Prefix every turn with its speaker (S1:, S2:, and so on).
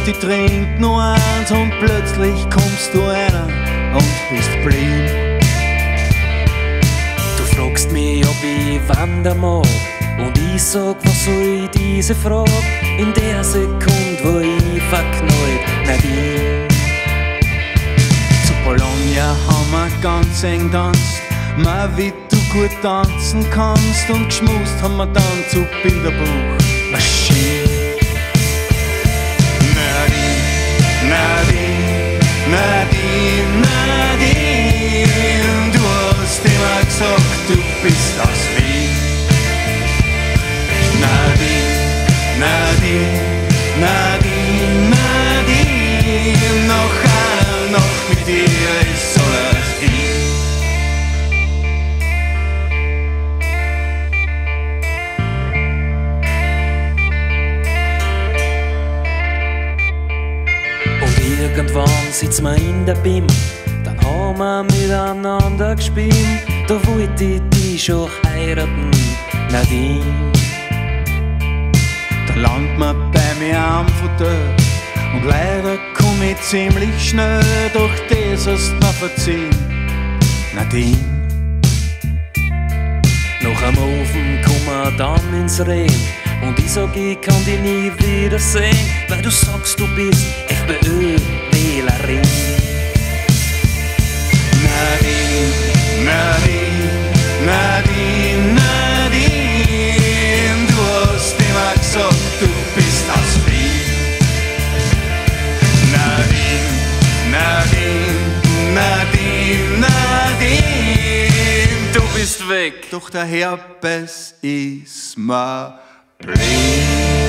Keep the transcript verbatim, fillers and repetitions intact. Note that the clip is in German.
S1: gewusst, ich trink nur eins und plötzlich kommst du einer und bist blind.
S2: Du fragst mich, ob ich wandern mag, und ich sag, was soll diese Frage in der Sekunde, wo ich verknallt Nadine.
S1: Zu Bologna haben wir ganz eng tanzt, mal wie du gut tanzen kannst, und geschmust haben wir dann zu Bilderbuch Maschine. Nadine, Nadine, Nadine, Nadine, du hast immer gesagt, du bist aus Wien. Nadine, Nadine, Nadine, Nadine, noch einer, noch mit dir ist alles hin.
S2: Und irgendwann sitzen wir in der B I M, dann haben wir miteinander gespielt. Da wollte ich dich schon heiraten, Nadine.
S1: Da landet man bei mir am Fauteuil und leider komm ich ziemlich schnell, doch das hast du mir verziehen, Nadine.
S2: Nach am Ofen kommen wir dann ins Reden, und ich sag, ich kann dich nie wiedersehen, weil du sagst, du bist F P Ö-Wählerin.
S1: Nadine, Nadine, Nadine, Nadine, du hast immer gesagt, du bist aus Wien. Nadine, Nadine, Nadine, Nadine, du bist weg, doch der Herpes ist mir blind.